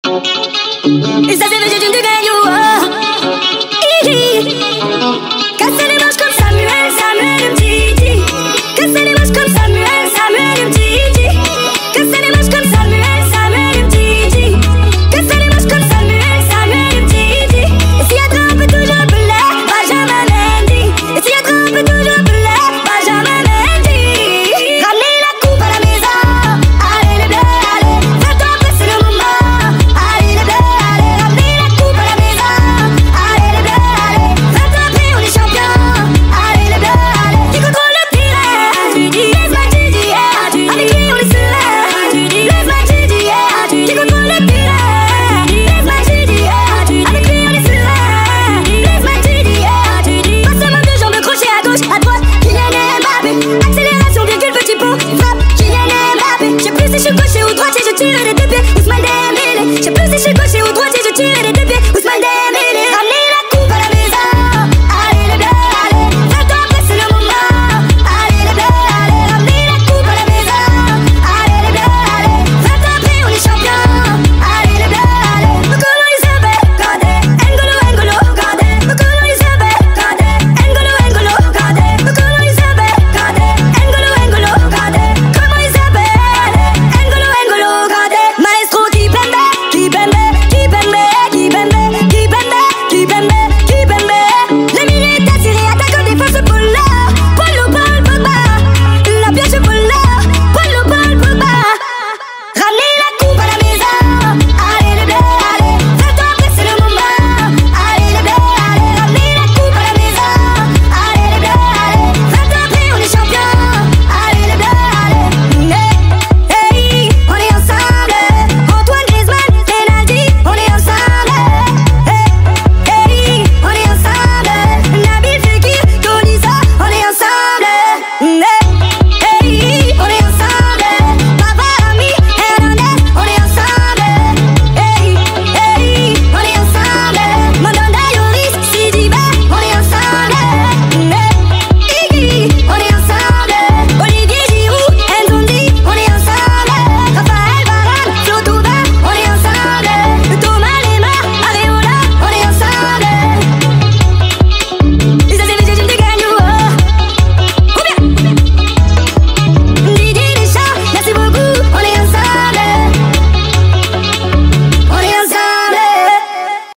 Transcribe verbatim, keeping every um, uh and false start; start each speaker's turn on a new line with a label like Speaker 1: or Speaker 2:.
Speaker 1: Et ça c'est végé d'une dégaine, oh. Casser les manches comme Samuel, Samuel Mtiti. Casser les manches comme Samuel, Samuel Mtiti. Casser les manches comme Samuel, Samuel Mtiti. Casser les manches comme Samuel, Samuel Mtiti. Et s'il y a trop, on peut toujours brûler Benjamin Mendy. Et s'il y a trop, on peut toujours brûler Benjamin Mendy. Ramenez la coupe à la maison. Allez les bleus, allez. Fais-toi passer le moment. Allez les bleus, allez. Ramenez la coupe à la maison. Allez les bleus, allez. Fais-toi prix, on est champion. Allez les bleus, allez. Qui contrôle le pirate? Tu dis, laisse-moi, tu dis, yeah. Avec lui, on est serein. Tu dis, laisse-moi, tu dis, yeah. Qui contrôle le pirate? Laisse-moi, tu dis, yeah. Avec lui, on est serein. Laisse-moi, tu dis, yeah. Pas seulement deux jambes crochet à gauche, à droite. Kylian Mbappé. Accélération, virgule, petit pont. Frappe, Kylian Mbappé. Je sais plus si je suis gaucher ou droitier, je tire des deux pieds. Ousmane Dembélé. Je sais plus si je suis gaucher ou droitier, je tire des deux pieds.